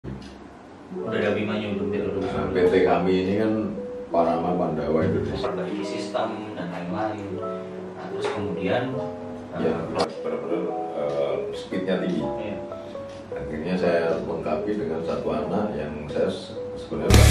Udah ada Bimanya udah Nah, PT kami ini kan Parama Pandawa Indonesia. perbaiki sistem dan lain-lain. Nah, terus kemudian Ya, benar-benar speednya tinggi. iya. Akhirnya saya lengkapi dengan satu anak yang saya sebenarnya.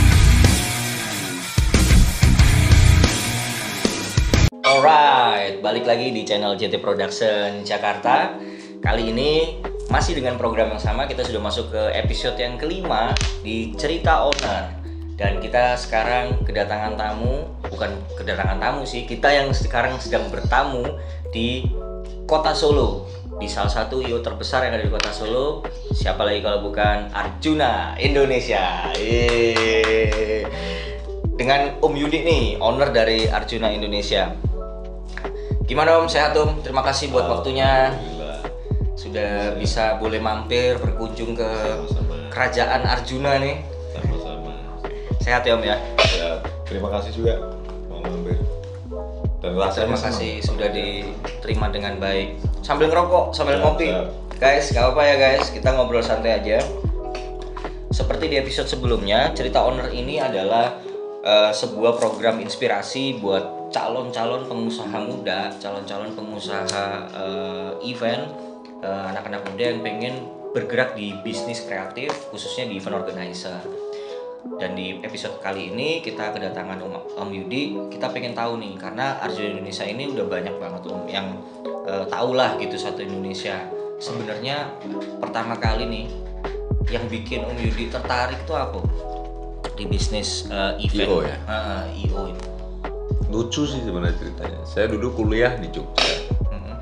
Alright, balik lagi di channel JT Production Jakarta. Kali ini masih dengan program yang sama, kita sudah masuk ke episode yang kelima di Cerita Owner. Dan kita sekarang kedatangan tamu, bukan kedatangan tamu sih, kita yang sekarang sedang bertamu di Kota Solo, di salah satu IO terbesar yang ada di Kota Solo. Siapa lagi kalau bukan Arjuna Indonesia. Yeay. Dengan Om Yudi nih, owner dari Arjuna Indonesia. Gimana Om, sehat Om? Terima kasih buat waktunya. Alhamdulillah. Sudah bisa boleh mampir berkunjung ke Sama-sama. Kerajaan Arjuna nih. Sama-sama. Sehat ya Om ya? Ya, terima kasih juga mau mampir. Dan rasanya Terima kasih sudah diterima dengan baik. Sambil ngerokok, sambil Siap, ngopi. siap. Guys, gak apa-apa ya guys, kita ngobrol santai aja. Seperti di episode sebelumnya, Cerita Owner ini adalah sebuah program inspirasi buat calon-calon pengusaha muda, calon-calon pengusaha event, anak-anak muda yang pengen bergerak di bisnis kreatif, khususnya di event organizer. Dan di episode kali ini kita kedatangan Om Yudi. Kita pengen tahu nih, karena Arjuna Indonesia ini udah banyak banget Om yang tahu lah gitu satu Indonesia. Sebenarnya pertama kali nih yang bikin Om Yudi tertarik itu apa? Di bisnis event. IO ya? IO itu. Lucu sih sebenarnya ceritanya. Saya dulu kuliah di Jogja. Mhm.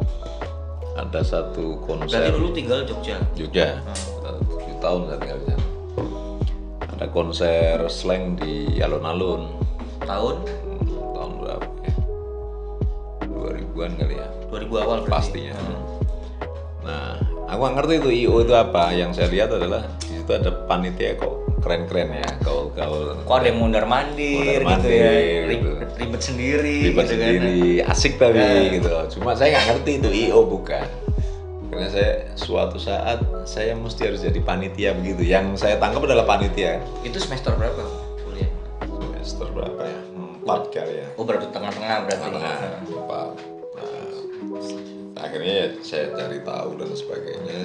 Ada satu konser. Berarti dulu tinggal Jogja. Jogja. 7 tahun saya tinggal di sana. Ada konser slang di alun-alun. Tahun Tahun berapa ya? 2000-an kali ya. 2000 awal berarti. Pastinya. Nah, aku nggak ngerti itu IO itu apa. Yang saya lihat adalah di situ ada panitia kok keren-keren ya. Kau Kok ada yang mondar-mandir gitu ya. Mondar-mandir, gitu. Ribet sendiri ribet gitu sendiri, asik tapi gitu. Cuma saya nggak ngerti itu IO bukan. Karena saya suatu saat saya mesti harus jadi panitia begitu. Yang saya tangkap adalah panitia. Itu semester berapa kuliah? Semester berapa ya? 4 kali ya. Oh, berarti tengah-tengah berarti. Nah, Nah. 4. Nah, akhirnya ya saya cari tahu dan sebagainya.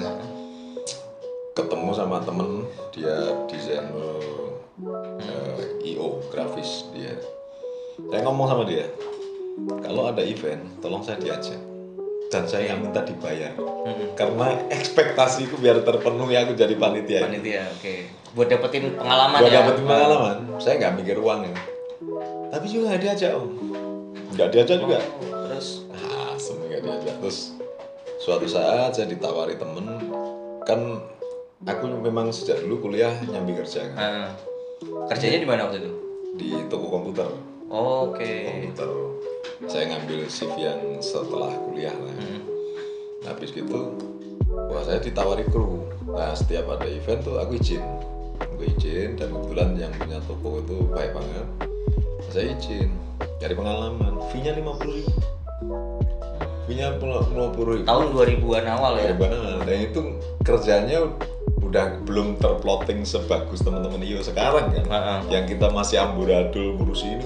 Ketemu sama temen, dia desainer IO grafis dia. Saya ngomong sama dia, kalau ada event, tolong saya diajak. Dan saya nggak minta dibayar, karena ekspektasiku biar terpenuhi aku jadi panitia. Panitia, oke. Buat dapetin pengalaman Buat ya. dapetin pengalaman, saya nggak mikir uang ya. Tapi juga nggak diajak om, nggak diajak juga. Terus Semua nggak diajak. Terus suatu saat saya ditawari temen, kan aku memang sejak dulu kuliah nyambi kerja kan, kerjanya di mana waktu itu? di toko komputer. Oke. Komputer. Saya ngambil shift yang setelah kuliah lah. Habis gitu, wah saya ditawari kru. Nah setiap ada event tuh aku izin dan kebetulan yang punya toko itu baik banget. Saya izin, cari pengalaman. Fee-nya 50.000. Fee-nya 50.000. Tahun 2000-an awal ya. Baik banget. Dan itu kerjanya udah belum terplotting sebagus teman-teman IO sekarang kan. Yang kita masih amburadul ngurus ini.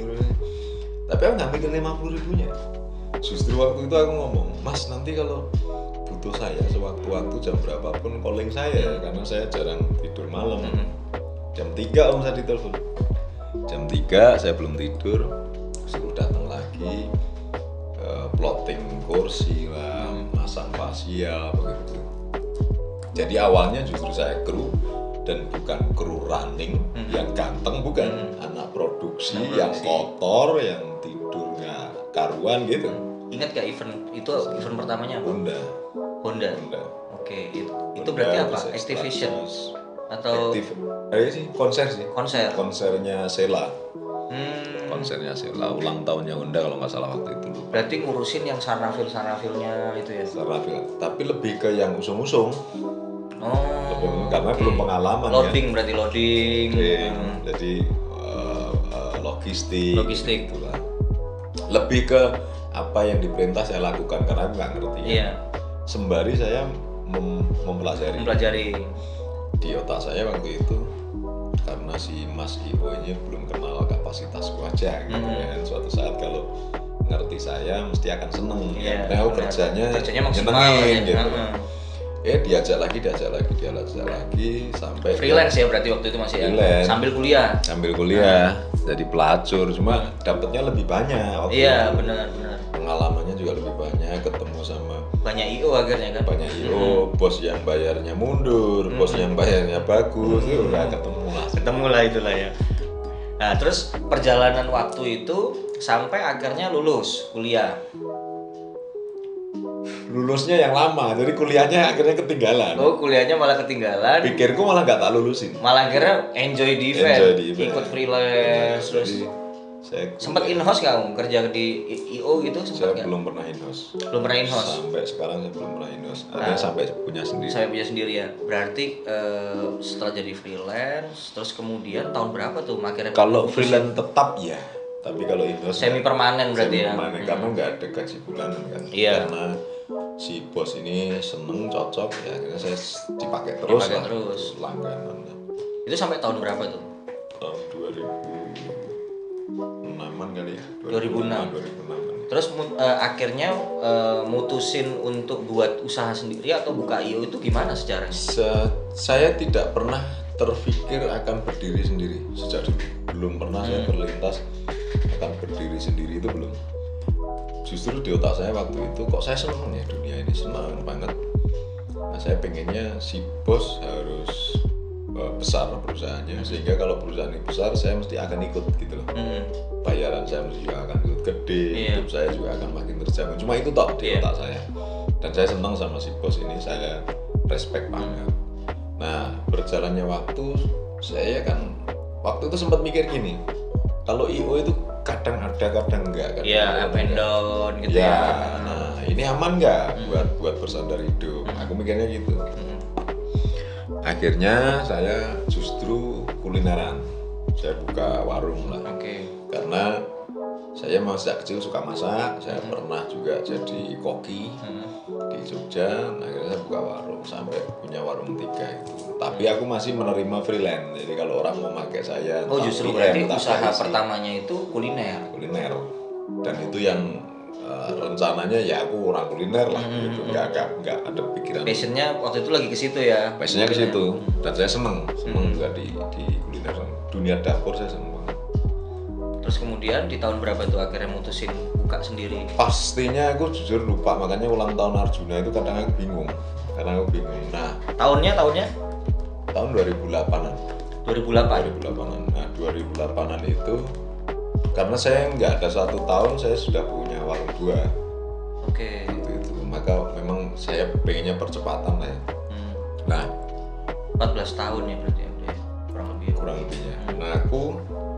Tapi aku nggak mikir 50.000-nya. Justru waktu itu aku ngomong, Mas nanti kalau butuh saya sewaktu-waktu jam berapapun calling saya, karena saya jarang tidur malam. Jam 3 om saya ditelepon. Jam 3 saya belum tidur, suruh datang lagi, plotting kursi lah, masang fasia begitu. Jadi awalnya justru saya kru, dan bukan kru running yang ganteng, bukan anak produksi yang kotor, yang tidur nggak karuan gitu. Ingat gak event itu, event pertamanya apa? Honda. Oke, itu berarti apa? Activation atau sih konser sih. Konsernya Sheila. Konsernya Sheila, ulang tahunnya Honda kalau nggak salah waktu itu lupa. Berarti ngurusin yang sarnafil-sarnafilnya itu ya? Sarnafil, tapi lebih ke yang usung-usung. Oh, karena belum pengalaman loading kan? Berarti loading. Jadi logistik Itulah. Lebih ke apa yang diperintah saya lakukan karena nggak ngerti. Iya. Sembari saya mempelajari. di otak saya waktu itu karena si Mas IO ini belum kenal kapasitasku aja gitu kan. Suatu saat kalau ngerti saya mesti akan seneng karena aku kerjanya nyenengin gitu. Diajak lagi sampai freelance ya berarti waktu itu masih freelance. Sambil kuliah jadi pelacur, cuma dapatnya lebih banyak waktu itu. Benar pengalamannya juga lebih banyak, ketemu sama banyak IO akhirnya kan, banyak IO, bos yang bayarnya mundur, bos yang bayarnya bagus, itu udah ketemu lah itulah ya. Nah terus perjalanan waktu itu sampai akhirnya lulus kuliah. Lulusnya yang lama, jadi kuliahnya akhirnya ketinggalan. Kuliahnya malah ketinggalan. Pikirku malah nggak tak lulusin. Malah akhirnya enjoy di event. Ikut freelance. Terus saya sempat in-house nggak kerja di IO gitu? Saya belum pernah in-house. Sampai sekarang saya belum pernah in-house. Ada sampai punya sendiri. Ya. Berarti setelah jadi freelance, terus kemudian tahun berapa tuh akhirnya? Kalau freelance tetap ya. Tapi kalau in-house semi permanen berarti ya. Karena nggak ada gaji bulanan kan. Karena si bos ini seneng, cocok ya, akhirnya saya dipakai terus langganan. Itu sampai tahun berapa tuh? Tahun 2006-an kali ya. 2006. Terus akhirnya mutusin untuk buat usaha sendiri atau buka IO itu gimana sejarahnya? Saya tidak pernah terfikir akan berdiri sendiri sejak dulu. Belum pernah saya berlintas akan berdiri sendiri, itu belum. Justru di otak saya waktu itu kok saya senang ya dunia ini, senang banget. Nah saya pengennya si bos harus besar perusahaannya, sehingga kalau perusahaan ini besar saya mesti akan ikut gitu loh. Bayaran saya mesti juga akan ikut gede, hidup saya juga akan makin terjamin. Cuma itu tok di otak saya. Dan saya senang sama si bos ini, saya respect banget. Nah berjalannya waktu, saya kan waktu itu sempat mikir gini, kalau IO itu kadang ada kadang enggak kan. Up and down gitu ya. Nah ini aman nggak buat bersandar hidup? Aku mikirnya gitu. Akhirnya saya justru kulineran, saya buka warung lah. Karena saya sejak kecil suka masak, saya pernah juga jadi koki di Jogja. Akhirnya saya buka warung sampai punya warung 3 itu. Tapi aku masih menerima freelance, jadi kalau orang mau pakai saya. Justru berarti usaha pertamanya itu kuliner. Dan itu yang rencananya ya aku orang kuliner lah, gitu. Nggak ada pikiran. Passionnya waktu itu lagi ke situ ya. Passionnya ke situ, dan saya seneng juga di kuliner, dunia dapur saya seneng banget. Terus kemudian di tahun berapa tuh akhirnya mutusin buka sendiri? Pastinya aku jujur lupa, makanya ulang tahun Arjuna itu kadang aku bingung. Nah, tahunnya? Tahun 2008-an. 2008-an. Nah, 2008-an itu karena saya nggak ada 1 tahun saya sudah punya warung 2. Itu maka memang saya pengennya percepatan lah ya. Nah 14 tahun ya berarti ya, kurang lebihnya. Nah aku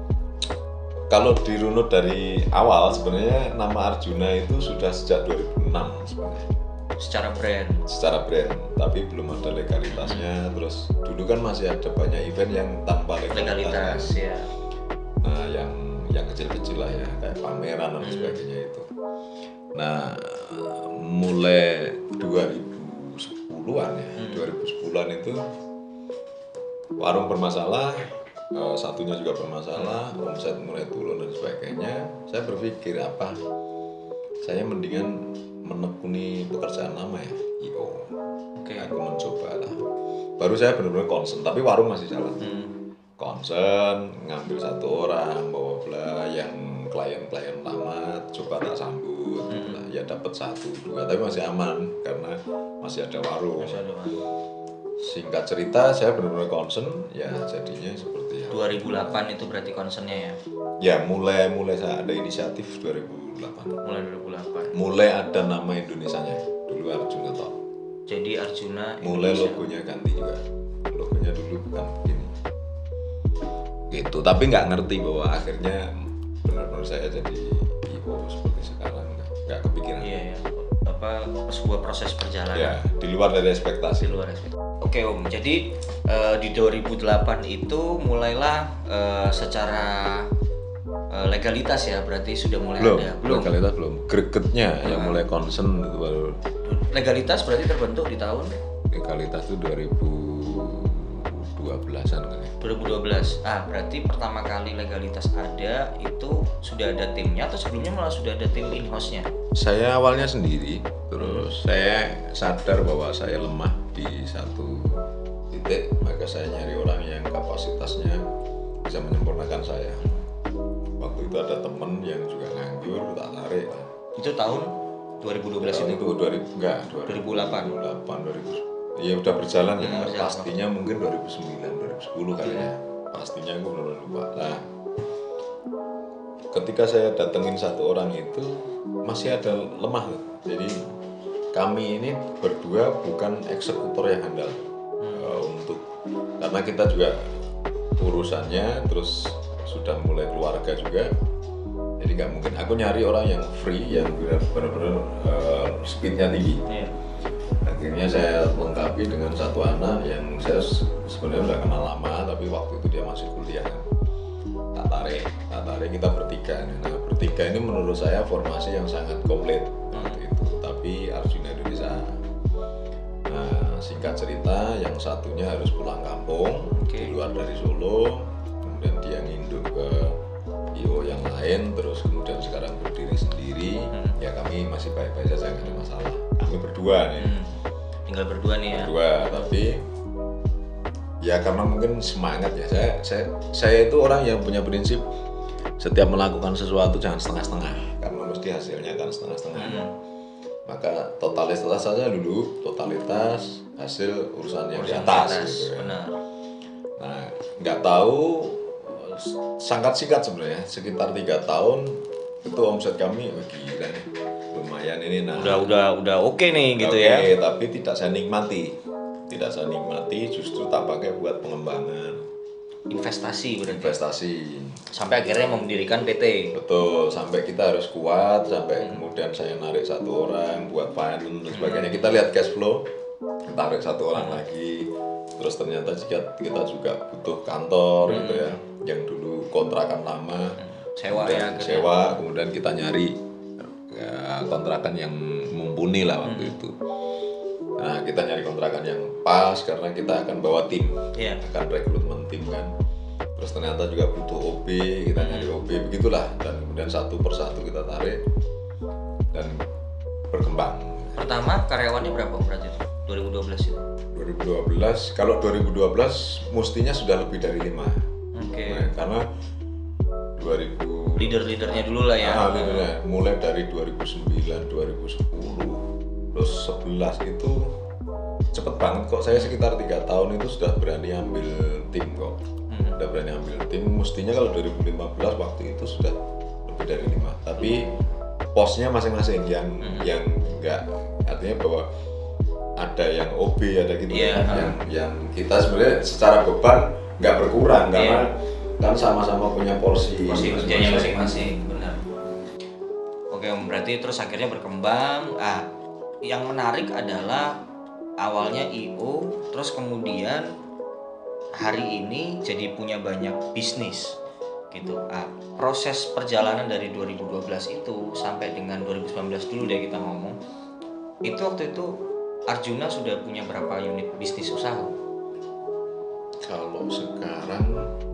kalau dirunut dari awal sebenarnya nama Arjuna itu sudah sejak 2006 sebenarnya. Secara brand, tapi belum ada legalitasnya. Terus dulu kan masih ada banyak event yang tanpa legalitas ya. Nah yang kecil-kecil lah ya, kayak pameran dan sebagainya itu. Nah mulai 2010-an ya, 2010-an itu warung bermasalah, satunya juga bermasalah, omset mulai turun dan sebagainya. Saya berpikir saya mendingan menekuni pekerjaan lama ya, IO. Aku mencoba lah. Baru saya benar-benar concern, tapi warung masih jalan. Concern, ngambil 1 orang, bawa bela yang klien-klien lama, coba tak sambut, ya dapat 1-2, tapi masih aman karena masih ada warung. Singkat cerita, saya benar-benar concern, ya jadinya seperti 2008 itu berarti concernnya ya? Ya mulai saya ada inisiatif 2008. Mulai ada nama Indonesianya, dulu Arjuna toh. Jadi Arjuna Indonesia. Mulai logonya ganti juga, logonya dulu bukan begini. Gitu, tapi nggak ngerti bahwa akhirnya benar-benar saya jadi IO seperti sekarang, nggak kepikiran. Iya. Sebuah proses perjalanan. Ya, di luar dari ekspektasi. Oke Om, jadi di 2008 itu mulailah secara legalitas ya, berarti sudah mulai ada. Belum. Legalitas belum. Gregetnya yang mulai concern itu baru. Legalitas berarti terbentuk di tahun? Legalitas itu 2010 2012-an kan ya. 2012. Berarti pertama kali legalitas ada itu sudah ada timnya atau sebelumnya malah sudah ada tim in-house-nya? Saya awalnya sendiri, terus saya sadar bahwa saya lemah di satu titik, maka saya nyari orang yang kapasitasnya bisa menyempurnakan saya. Waktu itu ada temen yang juga nganggur, tak tarik lah. Itu tahun 2012 itu? 2008. 2000. Ya udah berjalan ya, pastinya mungkin 2009, 2010 kali ya. Pastinya aku benar-benar lupa. Nah, ketika saya datengin satu orang itu masih ada lemah. Jadi kami ini berdua bukan eksekutor yang handal karena kita juga urusannya terus sudah mulai keluarga juga. Jadi nggak mungkin aku nyari orang yang free yang benar-benar speednya tinggi. Akhirnya saya lengkapi dengan satu anak yang saya sebenarnya udah kenal lama, tapi waktu itu dia masih kuliah. Tak tarik kita bertiga. Nah, bertiga ini menurut saya formasi yang sangat komplit waktu itu. Tapi Arjuna Indonesia. Nah, singkat cerita, yang satunya harus pulang kampung di luar dari Solo, kemudian dia nginduk ke IO yang lain, terus kemudian sekarang berdiri sendiri. Ya kami masih baik-baik saja, nggak ada masalah. Kami berdua nih. Tinggal berdua nih ya. Berdua, tapi ya karena mungkin semangat ya. Saya itu orang yang punya prinsip setiap melakukan sesuatu jangan setengah-setengah, karena mesti hasilnya kan setengah-setengah. Maka totalitas saja dulu, totalitas hasil urusan yang di atas gitu ya. Benar. Nah, nggak tahu, sangat singkat sebenarnya, sekitar 3 tahun itu omset kami gila nih, lumayan ini. Nah, udah oke nih gitu ya. Tapi tidak saya nikmati, justru tak pakai buat pengembangan, investasi berarti. Investasi. Sampai akhirnya mendirikan PT. Betul, sampai kita harus kuat, sampai kemudian saya narik satu orang buat finance dan sebagainya. Kita lihat cash flow, tarik satu orang lagi. Terus ternyata kita juga butuh kantor gitu ya, yang dulu kontrakan lama. Sewa, kemudian kita nyari ya, kontrakan yang mumpuni lah waktu itu. Nah, kita nyari kontrakan yang pas karena kita akan bawa tim, akan rekrutmen tim kan. Terus ternyata juga butuh OB, kita nyari OB, begitulah. Dan kemudian satu persatu kita tarik dan berkembang. Pertama karyawannya berapa berarti itu? 2012 itu? 2012, kalau 2012 mestinya sudah lebih dari 5. Nah, karena 2000 leader-leadernya dulu lah ya. Mulai dari 2009, 2010, terus 11 itu cepet banget kok. Saya sekitar 3 tahun itu sudah berani ambil tim kok. Sudah berani ambil tim. Mestinya kalau 2015 waktu itu sudah lebih dari 5. Tapi posnya masing-masing yang enggak, artinya bahwa ada yang OB, ada gitu yang kita sebenarnya secara beban nggak berkurang karena kan sama-sama punya porsi kerjanya masing-masing. Benar. Oke, berarti terus akhirnya berkembang. Yang menarik adalah awalnya IO, terus kemudian hari ini jadi punya banyak bisnis gitu. Proses perjalanan dari 2012 itu sampai dengan 2019 dulu deh kita ngomong. Itu waktu itu Arjuna sudah punya berapa unit bisnis usaha? Kalau sekarang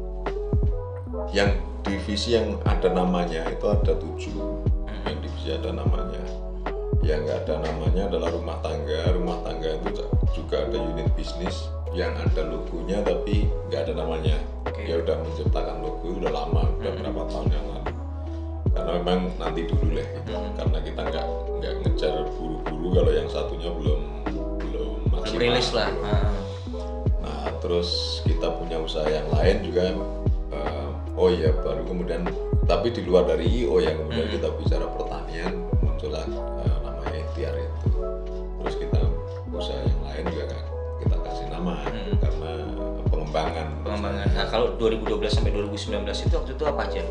yang divisi yang ada namanya itu ada 7. Yang divisi ada namanya. Yang nggak ada namanya adalah rumah tangga. Rumah tangga itu juga ada unit bisnis yang ada logonya tapi nggak ada namanya. Dia udah menciptakan logo udah lama, udah berapa tahun yang lalu. Karena memang nanti dulu lah gitu. Karena kita nggak ngejar buru-buru kalau yang satunya belum maksimal. Rilis lah. Nah, terus kita punya usaha yang lain juga. Baru kemudian, tapi di luar dari IO yang kemudian kita bicara pertanian, muncullah namanya Ikhtiar itu. Terus kita usaha yang lain juga kita kasih nama karena pengembangan. Nah, kalau 2012 sampai 2019 itu waktu itu apa aja?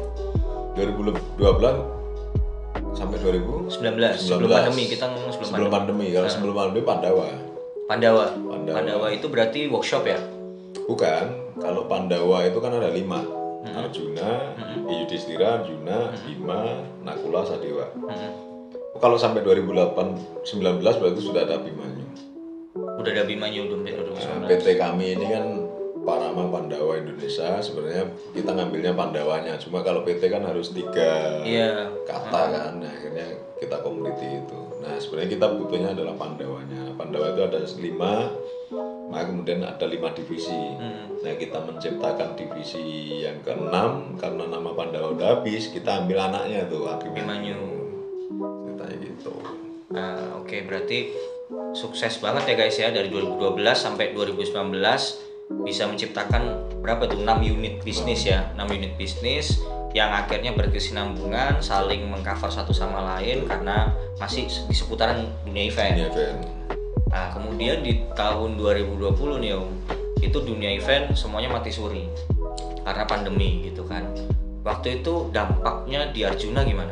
2012 sampai 2019 sebelum pandemi, kita ngomong sebelum pandemi. Kalau sebelum pandemi Pandawa itu berarti workshop ya? Bukan, kalau Pandawa itu kan ada 5. Arjuna, Yudhistira, Arjuna, Bima, Nakula, Sadewa. Kalau sampai 2019 berarti sudah ada Abimanyu. Udah ada Abimanyu 2019. PT kami ini kan para Panorama Pandawa Indonesia. Sebenarnya kita ngambilnya Pandawanya, cuma kalau PT kan harus 3 kata kan. Nah, akhirnya kita community itu. Nah, sebenarnya kita butuhnya adalah Pandawanya. Pandawa itu ada 5, maka kemudian ada 5 divisi. Nah, kita menciptakan divisi yang ke-6 karena nama Pandawa udah habis, kita ambil anaknya tuh Abimanyu. Ceritanya gitu. Nah, oke, berarti sukses banget ya guys ya, dari 2012 sampai 2019 bisa menciptakan berapa tuh 6 unit bisnis ya, 6 unit bisnis yang akhirnya berkesinambungan, saling mengcover satu sama lain karena masih di seputaran dunia event. Nah, kemudian di tahun 2020 nih Om, itu dunia event semuanya mati suri karena pandemi gitu kan. Waktu itu dampaknya di Arjuna gimana?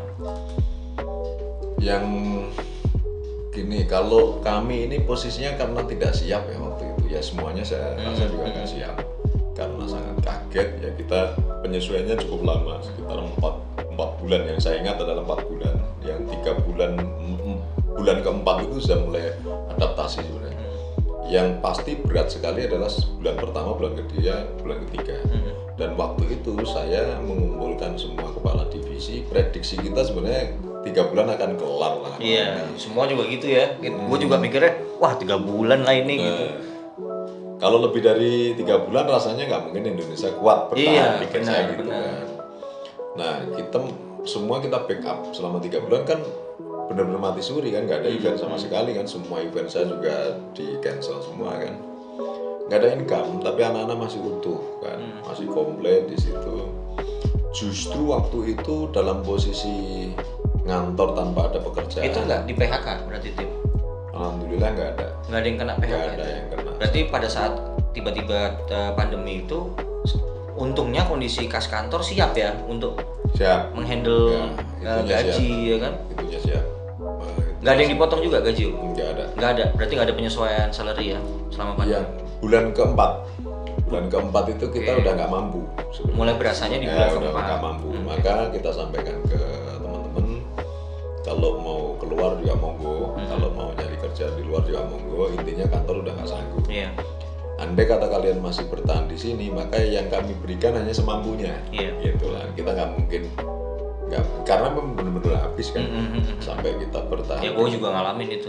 Yang gini, kalau kami ini posisinya karena tidak siap ya waktu itu ya, semuanya saya rasa juga nggak siap karena sangat kaget ya. Kita penyesuaiannya cukup lama, sekitar 4 bulan. Yang saya ingat adalah 4 bulan. Yang 3 bulan keempat itu sudah mulai adaptasi sebenarnya. Yang pasti berat sekali adalah bulan pertama, bulan kedua, bulan ketiga. Dan waktu itu saya mengumpulkan semua kepala divisi, prediksi kita sebenarnya 3 bulan akan kelar lah. Iya, semua juga gitu ya. Gue juga mikirnya, wah 3 bulan lah ini gitu. Kalau lebih dari 3 bulan rasanya nggak mungkin Indonesia kuat bertahan, pikir saya gitu kan. Nah, semua kita backup selama 3 bulan kan benar-benar mati suri kan, nggak ada event sama sekali kan. Semua event saya juga di cancel semua kan. Nggak ada income, tapi anak-anak masih utuh kan, masih komplit di situ. Justru waktu itu dalam posisi ngantor tanpa ada pekerjaan. Itu nggak di PHK berarti Tim? Alhamdulillah nggak ada. Nggak ada yang kena PHK. Nggak ada yang kena. Berarti pada saat tiba-tiba pandemi itu, untungnya kondisi kas kantor siap ya untuk menghandle gaji ya kan? Itunya siap. Nggak ada yang dipotong juga gaji? Nggak ada. Nggak ada. Berarti nggak ada penyesuaian salary ya selama pandemi? Yang bulan keempat itu kita udah nggak mampu sebenarnya. Mulai berasanya di bulan keempat. Udah nggak mampu. Maka kita sampaikan ke teman-teman, kalau mau keluar juga monggo, kalau mau nyari kerja di luar juga monggo. Intinya kantor udah nggak sanggup. Andai kata kalian masih bertahan di sini, maka yang kami berikan hanya semampunya. Gitu lah. Kita nggak mungkin, karena benar-benar habis kan. Sampai kita bertahan. Ya gue juga ngalamin itu.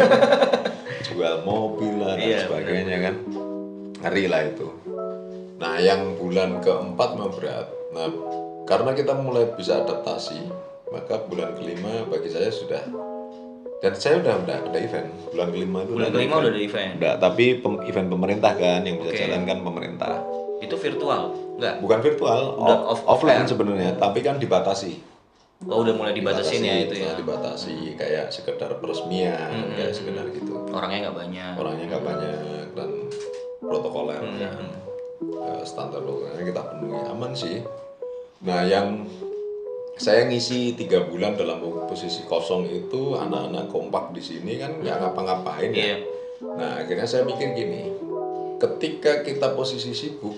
Jual mobil lah dan sebagainya kan. Ngeri lah itu. Nah, yang bulan keempat memang berat. Nah, karena kita mulai bisa adaptasi, maka bulan kelima bagi saya sudah, dan saya udah ada event. Bulan kelima itu udah ada event. Udah, tapi event pemerintah kan yang bisa jalankan pemerintah. Itu virtual? Enggak. Bukan virtual, offline sebenarnya, tapi kan dibatasi. Oh, udah mulai dibatasin ya itu ya. Dibatasi kayak sekedar peresmian, kayak sekedar gitu. Orangnya nggak banyak dan protokoler kan. Standar lokalnya kita penuhi, aman sih. Nah, yang saya ngisi 3 bulan dalam posisi kosong itu, anak-anak kompak di sini kan nggak ngapa-ngapain ya. Nah, akhirnya saya mikir gini, ketika kita posisi sibuk,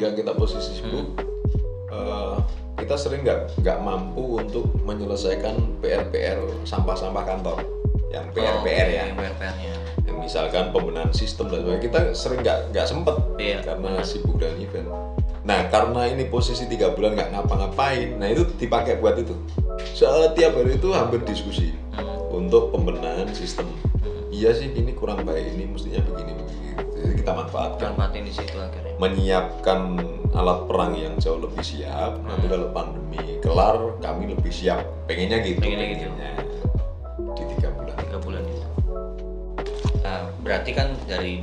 kita sering nggak mampu untuk menyelesaikan PR sampah-sampah kantor, yang PR ya. PR-nya. Yang misalkan pembenahan sistem dan sebagainya, kita sering nggak sempet karena sibuk dan event. Nah, karena ini posisi 3 bulan nggak ngapa-ngapain, nah itu dipakai buat itu. Setiap hari itu hampir diskusi untuk pembenahan sistem. Iya sih, ini kurang baik, ini mestinya begini. Jadi kita manfaatkan di situ akhirnya. Menyiapkan alat perang yang jauh lebih siap. Nanti kalau pandemi kelar, kami lebih siap. Pengennya gitu. Di 3 bulan. 3 bulan itu. Nah, berarti kan dari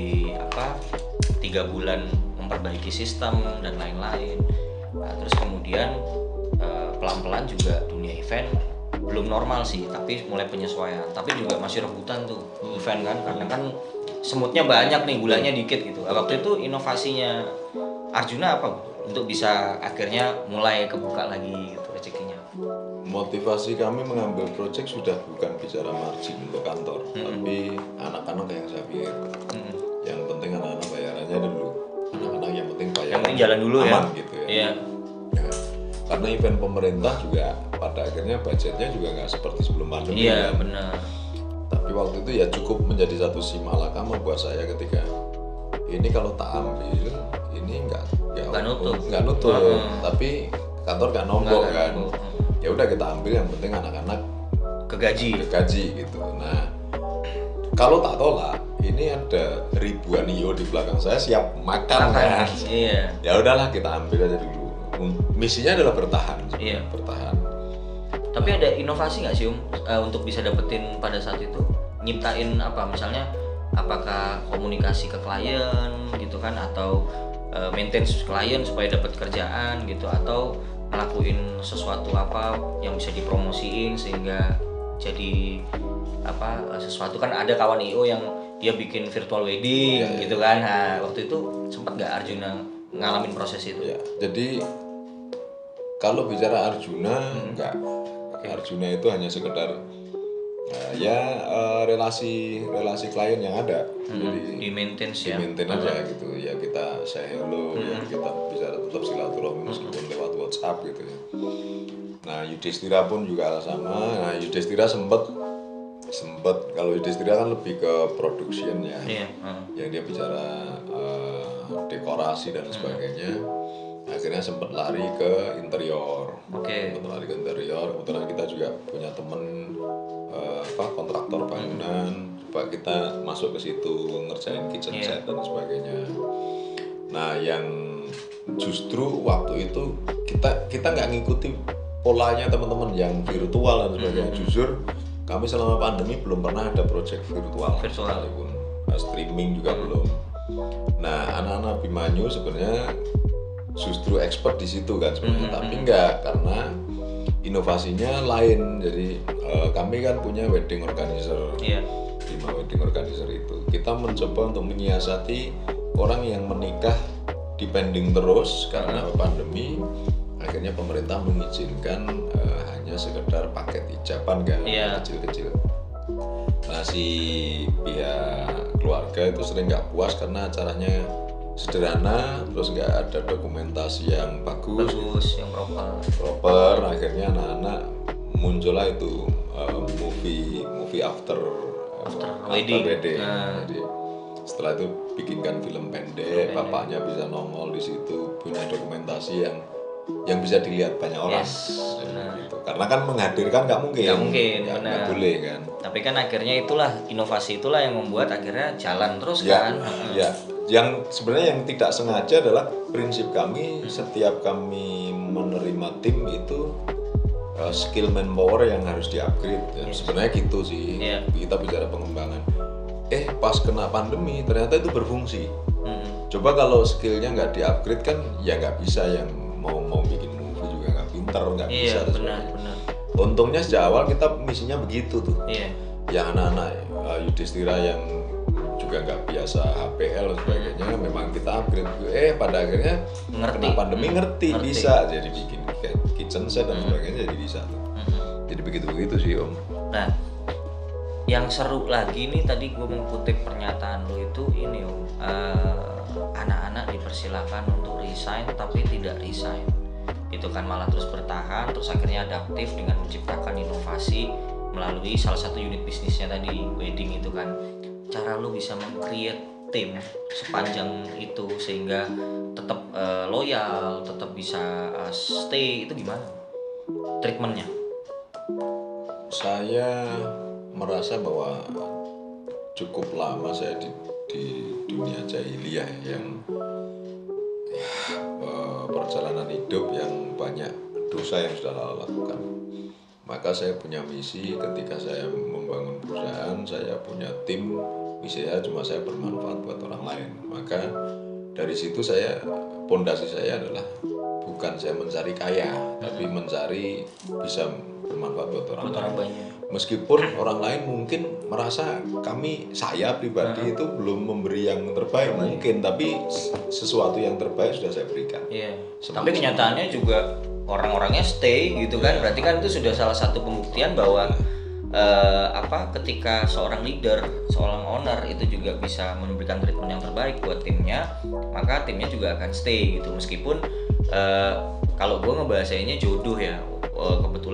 3 bulan memperbaiki sistem dan lain-lain. Nah, terus kemudian pelan-pelan juga dunia event belum normal sih, tapi mulai penyesuaian. Tapi juga masih rebutan tuh event kan, karena kan semutnya banyak nih, gulanya dikit gitu. Waktu itu inovasinya Arjuna apa untuk bisa akhirnya mulai kebuka lagi gitu rezekinya? Motivasi kami mengambil proyek sudah bukan bicara margin untuk kantor, tapi anak-anak yang saya pikir. Yang penting anak-anak bayarannya dulu. Anak-anak yang penting bayaran. Yang penting jalan dulu aman, ya. Gitu ya. Karena event pemerintah juga pada akhirnya budgetnya juga nggak seperti sebelum pandemi. Iya, benar. Tapi waktu itu ya cukup menjadi satu si malakama buat saya ketika ini kalau tak ambil ini nggak nutup, tapi kantor nggak nombok kan. Ya udah kita ambil, yang penting anak-anak kegaji gitu. Nah kalau tak tolak, ini ada ribuan IO di belakang saya siap makan kan. Iya. Ya udahlah kita ambil aja dulu. Misinya adalah bertahan. Iya. Bertahan. Tapi ada inovasi nggak sih untuk bisa dapetin pada saat itu? Nyiptain apa? Misalnya apakah komunikasi ke klien gitu kan, atau maintenance klien supaya dapat kerjaan gitu, atau ngelakuin sesuatu apa yang bisa dipromosiin sehingga jadi apa sesuatu. Kan ada kawan IO yang dia bikin virtual wedding gitu kan. Nah, waktu itu sempat nggak Arjuna ngalamin proses itu? Ya, jadi kalau bicara Arjuna enggak. Arjuna itu hanya sekedar relasi klien yang ada. Jadi di maintain aja gitu. Ya kita say hello, ya kita bisa tetap silaturahmi meskipun lewat WhatsApp gitu ya. Nah, Yudhistira pun juga sama. Nah, Yudhistira sempat kalau Yudhistira kan lebih ke production ya. Yang dia bicara dekorasi dan sebagainya. Akhirnya sempat lari ke interior. Kebetulan kita juga punya temen kontraktor bangunan, coba kita masuk ke situ ngerjain kitchen set dan sebagainya. Nah, yang justru waktu itu kita nggak ngikuti polanya teman-teman yang virtual dan sebagainya. Jujur kami selama pandemi belum pernah ada project virtual. Sekalipun streaming juga belum. Nah, anak-anak Abimanyu sebenarnya justru expert di situ kan sebenarnya, tapi enggak, karena inovasinya lain. Jadi kami kan punya wedding organizer, 5 wedding organizer itu kita mencoba untuk menyiasati orang yang menikah depending terus karena pandemi. Akhirnya pemerintah mengizinkan hanya sekedar paket ijaban kan, kecil-kecil. Nah, si pihak keluarga itu sering nggak puas karena acaranya sederhana, terus nggak ada dokumentasi yang bagus yang proper. Akhirnya anak-anak muncullah itu movie after wedding. Jadi setelah itu bikinkan film pendek, bapaknya bisa nongol di situ, punya dokumentasi yang bisa dilihat banyak orang. Gitu. Karena kan menghadirkan nggak mungkin, nggak boleh kan. Tapi kan akhirnya inovasi itulah yang membuat akhirnya jalan terus kan. Ya. Yang sebenarnya yang tidak sengaja adalah prinsip kami, setiap kami menerima tim itu skill manpower yang harus di-upgrade. Sebenarnya gitu sih. Kita bicara pengembangan. Pas kena pandemi ternyata itu berfungsi. Coba kalau skillnya nggak di-upgrade kan ya nggak bisa, yang mau bikin movie juga nggak pinter, nggak bisa. Benar. Untungnya sejak awal kita misinya begitu tuh. Yang anak-anak Yudhistira yang juga nggak biasa HPL dan sebagainya, memang kita upgrade. Pada akhirnya kena pandemi ngerti bisa jadi bikin kitchen set dan sebagainya, jadi bisa tuh. Jadi begitu sih Om. Nah, yang seru lagi nih, tadi gue mengutip pernyataan lo itu ini Om, anak-anak dipersilakan untuk resign tapi tidak resign. Itu kan malah terus bertahan, terus akhirnya adaptif dengan menciptakan inovasi melalui salah satu unit bisnisnya tadi, wedding itu kan. Cara lu bisa meng-create tim sepanjang itu sehingga tetap loyal, tetap bisa stay, itu gimana treatmentnya? Saya merasa bahwa cukup lama saya di dunia jahiliyah yang perjalanan hidup yang banyak dosa yang sudah lakukan. Maka saya punya misi ketika saya membangun perusahaan, saya punya tim, misi saya cuma saya bermanfaat buat orang lain. Maka dari situ pondasi saya adalah bukan saya mencari kaya, tapi mencari bisa bermanfaat buat orang lain. Meskipun orang lain mungkin merasa saya pribadi itu belum memberi yang terbaik mungkin, tapi sesuatu yang terbaik sudah saya berikan. Tapi kenyataannya juga orang-orangnya stay gitu kan. Berarti kan itu sudah salah satu pembuktian bahwa ketika seorang leader, seorang owner itu juga bisa memberikan treatment yang terbaik buat timnya, maka timnya juga akan stay gitu. Meskipun kalau gue ngebahasainnya jodoh ya, kebetulan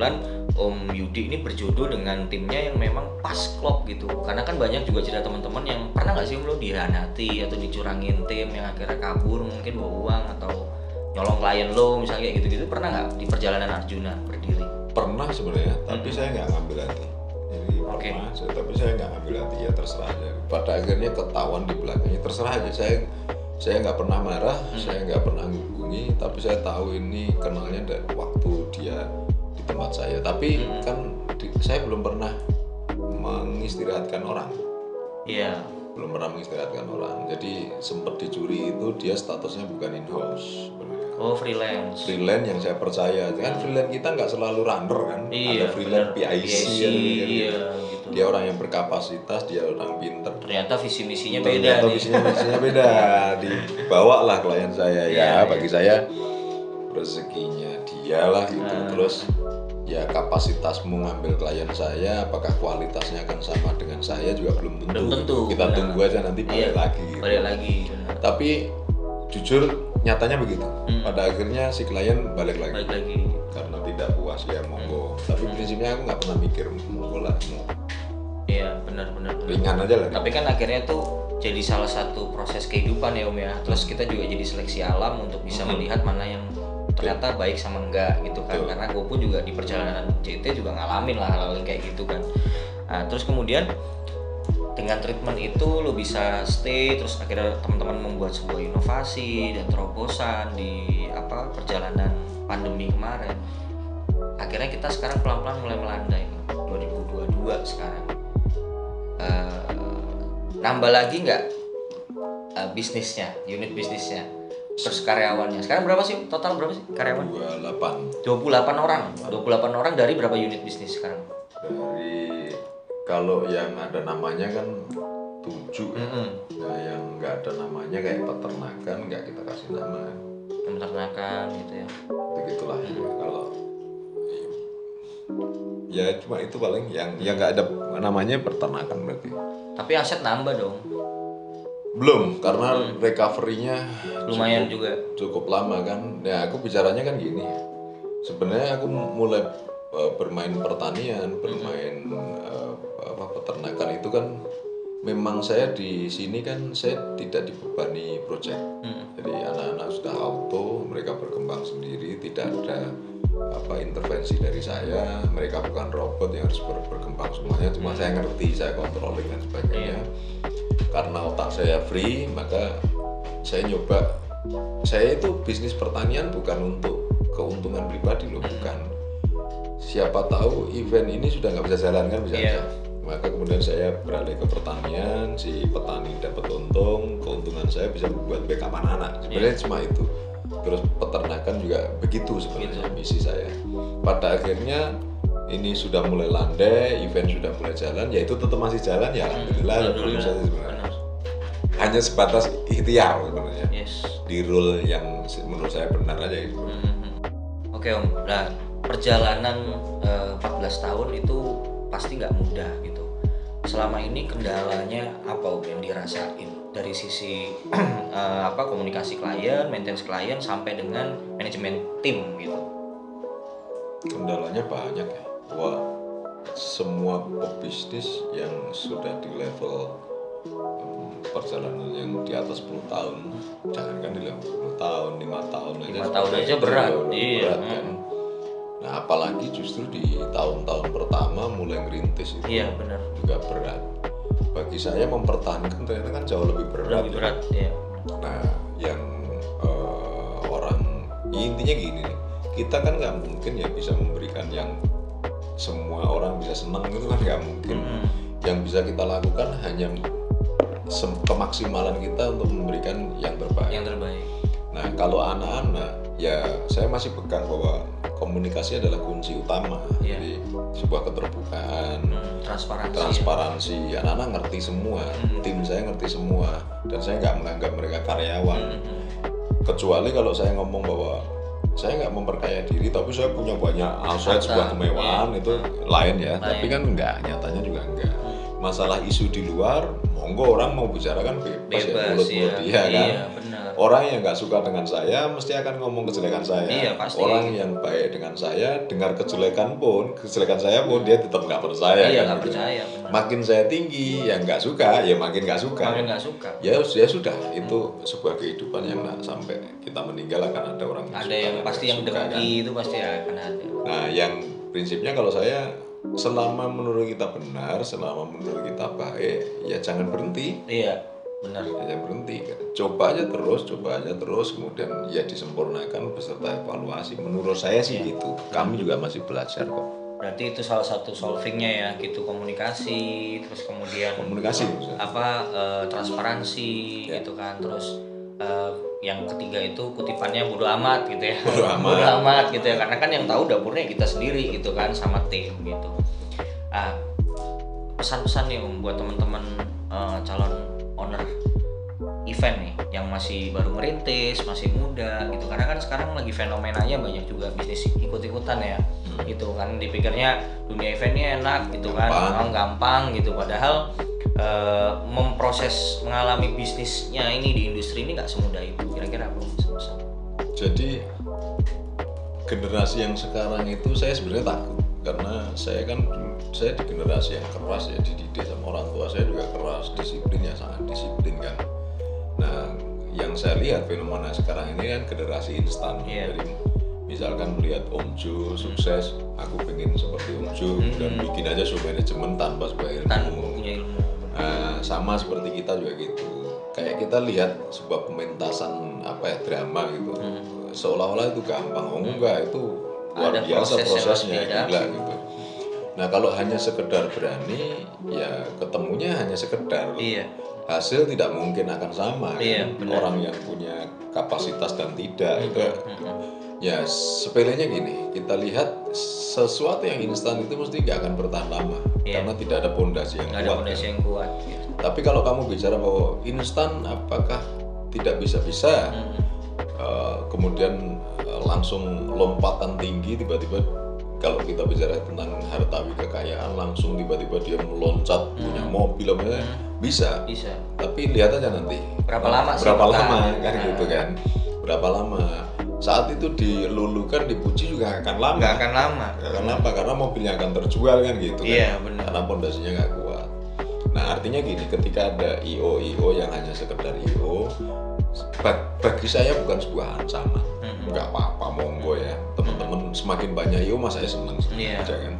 Om Yudi ini berjodoh dengan timnya yang memang pas klop gitu. Karena kan banyak juga cerita teman-teman yang pernah nggak sih Om lo dihianati atau dicurangin tim yang akhirnya kabur mungkin bawa uang atau nyolong klien lo misalnya kayak gitu-gitu, pernah nggak di perjalanan Arjuna berdiri? Pernah sebenarnya, tapi saya nggak ngambil hati. Jadi pernah, tapi saya nggak ngambil hati, ya terserah aja. Pada akhirnya ketahuan di belakangnya, terserah aja. Saya nggak pernah marah, saya nggak pernah hubungi, tapi saya tahu ini kenalnya dari waktu dia di tempat saya. Tapi kan saya belum pernah mengistirahatkan orang. Iya. Belum pernah mengistirahatkan orang. Jadi sempat dicuri itu dia statusnya bukan in-house. Oh, freelance. Freelance yang saya percaya. Kan freelance kita nggak selalu runner kan. Iya, ada freelance PIC kan. Iya, gitu. Dia orang yang berkapasitas, dia orang pinter. Ternyata visi misinya beda. Ternyata misinya beda. Dibawa lah klien saya ya. Bagi saya rezekinya dia lah gitu. Terus ya kapasitasmu ngambil klien saya, apakah kualitasnya akan sama dengan saya juga belum tentu. Kita tunggu aja nanti balik lagi. Gitu. Balik lagi. Benar. Tapi jujur nyatanya begitu. Pada akhirnya si klien balik lagi. Karena tidak puas ya monggo. Tapi prinsipnya aku nggak pernah mikir monggo lah. Iya benar. Ringan aja lah. Tapi kan akhirnya tuh jadi salah satu proses kehidupan ya Om ya. Terus kita juga jadi seleksi alam untuk bisa melihat mana yang ternyata baik sama enggak gitu kan. Karena gue pun juga di perjalanan CT juga ngalamin lah hal-hal kayak gitu kan. Nah, terus kemudian dengan treatment itu lo bisa stay, terus akhirnya teman-teman membuat sebuah inovasi dan terobosan di perjalanan pandemi kemarin. Akhirnya kita sekarang pelan-pelan mulai melandai 2022 sekarang. Nambah lagi nggak bisnisnya, unit bisnisnya, terus karyawannya. Sekarang berapa sih, total berapa sih karyawan? 28 orang. 28 orang dari berapa unit bisnis sekarang? Dari kalau yang ada namanya kan 7. Nah yang nggak ada namanya kayak peternakan nggak kita kasih nama. Peternakan gitu ya. Begitulah kalau ya cuma itu paling yang nggak ada namanya peternakan berarti. Tapi aset nambah dong. Belum, karena recovery-nya lumayan cukup lama kan. Ya aku bicaranya kan gini. Sebenarnya aku mulai bermain pertanian, bermain peternakan itu kan memang saya di sini kan saya tidak dibebani project. Jadi anak-anak sudah auto, mereka berkembang sendiri, tidak ada intervensi dari saya. Mereka bukan robot yang harus berkembang semuanya, cuma saya ngerti, saya controlling dan sebagainya. Karena otak saya free, maka saya nyoba. Saya itu bisnis pertanian bukan untuk keuntungan pribadi loh, bukan. Siapa tahu event ini sudah nggak bisa jalan kan, bisa aja. Maka kemudian saya beralih ke pertanian, si petani dapat untung, keuntungan saya bisa buat backup anak-anak. Sebenarnya cuma itu. Terus peternakan juga begitu sebenarnya misi saya. Pada akhirnya ini sudah mulai landai, event sudah mulai jalan, ya itu tetap masih jalan ya alhamdulillah. Sebenarnya hanya sebatas ikhtiar sebenarnya. Di rule yang menurut saya benar aja itu. Oke Om, nah perjalanan 14 tahun itu pasti nggak mudah gitu. Selama ini kendalanya apa Om yang dirasain dari sisi komunikasi klien, maintenance klien sampai dengan manajemen tim gitu? Kendalanya banyak ya. Wah, semua pebisnis yang sudah di level perjalanan yang di atas 10 tahun, jangankan di level 10 tahun, 5 tahun 5 tahun aja berat. Berat kan. Nah, apalagi justru di tahun-tahun pertama mulai ngerintis itu benar. juga berat. Bagi saya mempertahankan ternyata kan jauh lebih berat. Nah, yang orang intinya gini nih, kita kan nggak mungkin ya bisa memberikan yang semua orang bisa senang, itu kan nggak mungkin. Yang bisa kita lakukan hanya kemaksimalan kita untuk memberikan yang terbaik. Nah, kalau anak-anak ya saya masih pegang bahwa komunikasi adalah kunci utama. Jadi sebuah keterbukaan, transparansi. Anak-anak ngerti semua, tim saya ngerti semua, dan saya nggak menganggap mereka karyawan. Kecuali kalau saya ngomong bahwa saya nggak memperkaya diri, tapi saya punya banyak aset, sebuah kemewahan, itu lain ya. Tapi kan enggak, nyatanya juga enggak. Masalah isu di luar, monggo orang mau bicara kan bebas ya, mulut dia kan. Orang yang nggak suka dengan saya mesti akan ngomong kejelekan saya. Iya, pasti. Orang yang baik dengan saya dengar kejelekan saya pun dia tetap nggak percaya. Iya, kan, nggak gitu. percaya. Benar. Makin saya tinggi, yang nggak suka, ya makin nggak suka. Makin nggak suka. Ya sudah, itu sebuah kehidupan yang sampai kita meninggal akan ada orang yang ada yang pasti yang dengki kan? Itu pasti akan ada. Nah, yang prinsipnya kalau saya selama menurut kita benar, selama menurut kita baik, ya jangan berhenti. Iya, benar. Ya jangan berhenti. Coba aja terus, kemudian ya disempurnakan beserta evaluasi. Menurut saya sih gitu. Kami juga masih belajar kok. Berarti itu salah satu solvingnya ya, gitu, komunikasi, terus kemudian transparansi, gitu kan, terus yang ketiga itu kutipannya bodo amat gitu ya, bodo amat gitu ya, karena kan yang tahu dapurnya kita sendiri gitu kan, sama tim gitu. Pesan-pesan nih buat teman-teman calon owner event nih yang masih baru merintis, masih muda gitu, karena kan sekarang lagi fenomenanya banyak juga bisnis ikut-ikutan ya. Gitu kan, dipikirnya dunia eventnya enak gitu kan, orang gampang gitu, padahal memproses mengalami bisnisnya ini di industri ini nggak semudah itu. Kira-kira apa pesan? Jadi generasi yang sekarang itu saya sebenarnya takut, karena saya di generasi yang keras ya, dididik sama orang tua saya juga keras, disiplinnya sangat disiplin kan. Nah, yang saya lihat fenomena sekarang ini kan generasi instan. Jadi misalkan melihat Om Jo sukses, aku pengen seperti Om Jo dan bikin aja show manajemen tanpa sebuah ilmu. Nah, sama seperti kita juga gitu. Kayak kita lihat sebuah pementasan drama gitu, seolah-olah itu gampang. Enggak, itu luar biasa prosesnya, gila gitu. Nah, kalau hanya sekedar berani, ya ketemunya hanya sekedar. Hasil tidak mungkin akan sama kan? Orang yang punya kapasitas dan tidak itu. Ya sepelenya gini, kita lihat sesuatu yang instan itu mesti gak akan bertahan lama karena tidak ada pondasi yang kuat. Gitu. Tapi kalau kamu bicara bahwa instan apakah tidak bisa-bisa, kemudian langsung lompatan tinggi tiba-tiba, kalau kita bicara tentang hartawi kekayaan langsung tiba-tiba dia meloncat punya mobil bisa. Tapi lihat aja nanti berapa lama kan gitu kan, berapa lama. Saat itu dilulukan, dipuji juga akan lama. Nggak akan lama. Karena mobilnya akan terjual kan gitu kan. Benar. Karena pondasinya nggak kuat. Nah, artinya gini, ketika ada IO yang hanya sekedar IO, bagi saya bukan sebuah ancaman. Nggak apa-apa, monggo ya. Teman-teman semakin banyak IO, mas saya senang aja kan.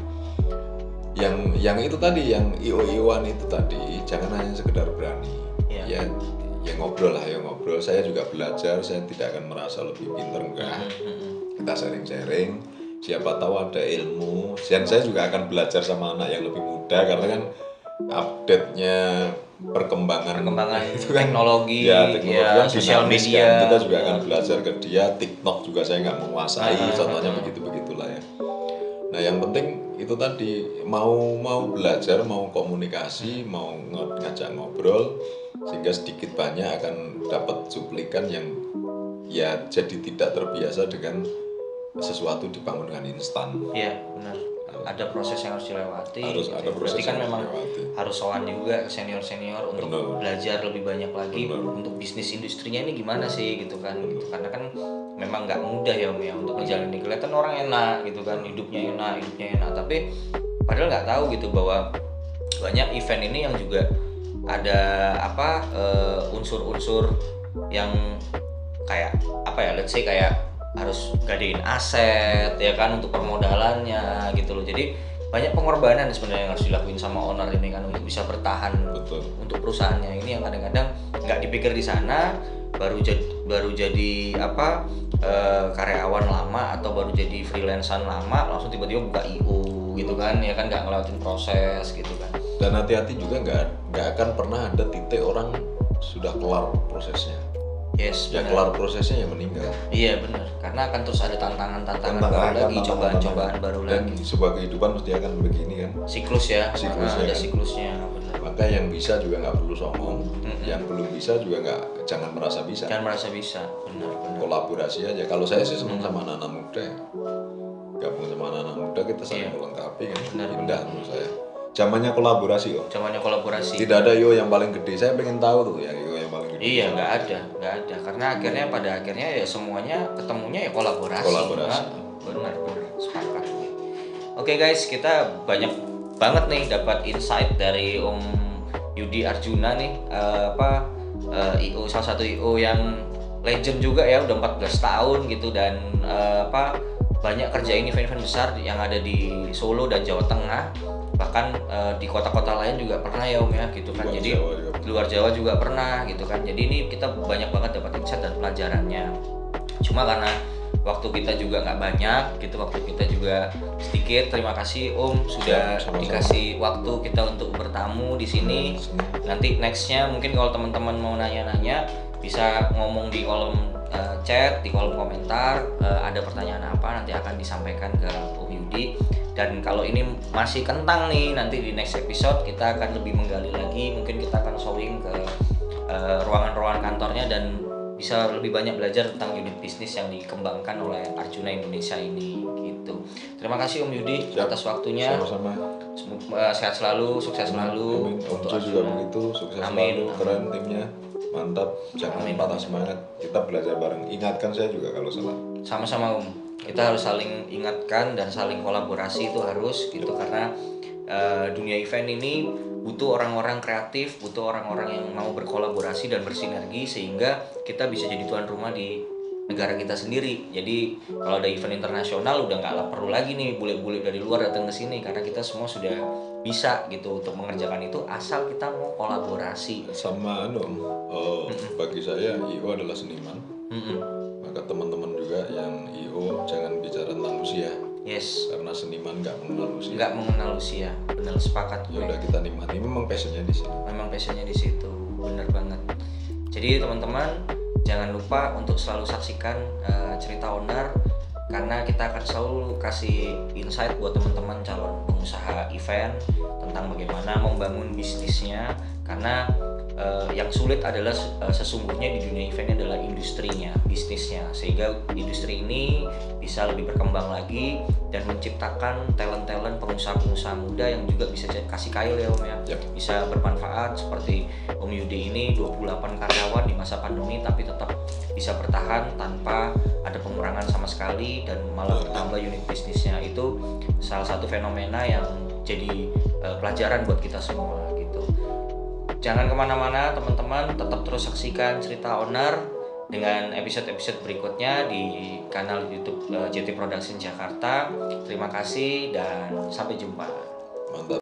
Yang itu tadi, yang IO-IOan itu tadi, jangan hanya sekedar berani. Ya ngobrol. Saya juga belajar, saya tidak akan merasa lebih pintar, enggak. Kita sharing, siapa tahu ada ilmu. Dan saya juga akan belajar sama anak yang lebih muda, karena kan update-nya perkembangan itu kan teknologi sosial media kan. Kita juga akan belajar ke dia. TikTok juga saya nggak menguasai, contohnya begitulah ya. Nah, yang penting itu tadi, mau belajar, mau komunikasi, mau ngajak ngobrol, sehingga sedikit banyak akan dapat cuplikan yang ya jadi tidak terbiasa dengan sesuatu dibangun dengan instan. Iya, benar. Ada proses yang harus dilewati. Berarti kan memang harus sowan juga ke senior untuk belajar lebih banyak lagi untuk bisnis industrinya ini gimana sih gitu kan. Karena kan memang nggak mudah ya Om ya untuk ngejalanin. Kelihatan orang enak gitu kan, hidupnya enak, tapi padahal nggak tahu gitu bahwa banyak event ini yang juga ada unsur-unsur yang kayak let's say kayak harus gadein aset ya kan untuk permodalannya gitu loh. Jadi banyak pengorbanan sebenarnya yang harus dilakuin sama owner ini kan untuk bisa bertahan. Betul. Untuk perusahaannya ini yang kadang-kadang nggak dipikir di sana, baru jadi karyawan lama atau baru jadi freelancer lama langsung tiba-tiba buka IO gitu kan, ya kan nggak ngelewatin proses gitu kan. Dan hati-hati juga, nggak akan pernah ada titik orang sudah kelar prosesnya. Yes, yang kelar prosesnya yang meninggal. Iya benar, karena akan terus ada tantangan baru lagi, cobaan baru lagi. Dan sebuah kehidupan mesti akan begini kan. Siklus ya. Ada siklusnya. Benar. Maka yang bisa juga nggak perlu sombong, yang belum bisa juga jangan merasa bisa. Jangan merasa bisa, benar. Kolaborasi aja. Kalau saya sih senang sama anak-anak muda ya. Gabung sama anak-anak muda kita saling melengkapi kan. Indah menurut saya. Zamannya kolaborasi kok. Zamannya kolaborasi. Tidak ada IO yang paling gede. Saya pengen tahu tuh yang IO yang paling gede Iya, nggak ada. Karena pada akhirnya ya semuanya ketemunya ya kolaborasi. Kolaborasi. Benar, sepakat. Oke guys, kita banyak banget nih dapat insight dari Om Yudi Arjuna nih, IO, salah satu IO yang legend juga ya, udah 14 tahun gitu, dan banyak kerjain event-event besar yang ada di Solo dan Jawa Tengah, bahkan di kota-kota lain juga pernah ya Om ya gitu kan. Jadi di luar Jawa juga pernah gitu kan. Jadi ini kita banyak banget dapat insight dan pelajarannya. Cuma karena waktu kita juga nggak banyak gitu, waktu kita juga sedikit. Terima kasih Om sudah dikasih waktu kita untuk bertamu di sini. Nanti nextnya mungkin kalau teman-teman mau nanya-nanya bisa ngomong di kolom chat, di kolom komentar, ada pertanyaan apa nanti akan disampaikan ke Om Yudi. Dan kalau ini masih kentang nih, nanti di next episode kita akan lebih menggali lagi, mungkin kita akan showing ke ruangan-ruangan kantornya dan bisa lebih banyak belajar tentang unit bisnis yang dikembangkan oleh Arjuna Indonesia ini gitu. Terima kasih Om Yudi atas waktunya. Sama-sama. Sehat selalu, sukses selalu. Om Jo juga begitu, sukses selalu, keren timnya, mantap, jangan patah semangat. Kita belajar bareng. Ingatkan saya juga kalau salah. Sama-sama Om. Kita harus saling ingatkan dan saling kolaborasi, itu harus gitu, karena dunia event ini butuh orang-orang kreatif, butuh orang-orang yang mau berkolaborasi dan bersinergi sehingga kita bisa jadi tuan rumah di negara kita sendiri. Jadi kalau ada event internasional udah nggak perlu lagi nih bule-bule dari luar datang ke sini, karena kita semua sudah bisa gitu untuk mengerjakan itu asal kita mau kolaborasi. Sama bagi saya IO adalah seniman. Maka teman-teman juga yang IO jangan bicara tentang usia. Yes. Karena seniman nggak mengenal usia. Nggak mengenal usia, benar, sepakat. Ya udah, kita nikmati. Memang passionnya di situ. Memang passionnya di situ, benar banget. Jadi teman-teman jangan lupa untuk selalu saksikan cerita owner, karena kita akan selalu kasih insight buat teman-teman calon pengusaha event tentang bagaimana membangun bisnisnya. Karena yang sulit adalah sesungguhnya di dunia event adalah industrinya, bisnisnya, sehingga industri ini bisa lebih berkembang lagi dan menciptakan talent-talent pengusaha-pengusaha muda yang juga bisa kasih kail ya Om ya. Bisa bermanfaat seperti Om Yudi ini 28 karyawan di masa pandemi tapi tetap bisa bertahan tanpa ada pengurangan sama sekali dan malah bertambah unit bisnisnya. Itu salah satu fenomena yang jadi pelajaran buat kita semua gitu. Jangan kemana-mana teman-teman, tetap terus saksikan cerita owner dengan episode-episode berikutnya di kanal YouTube JT Production Jakarta. Terima kasih dan sampai jumpa. Mantap.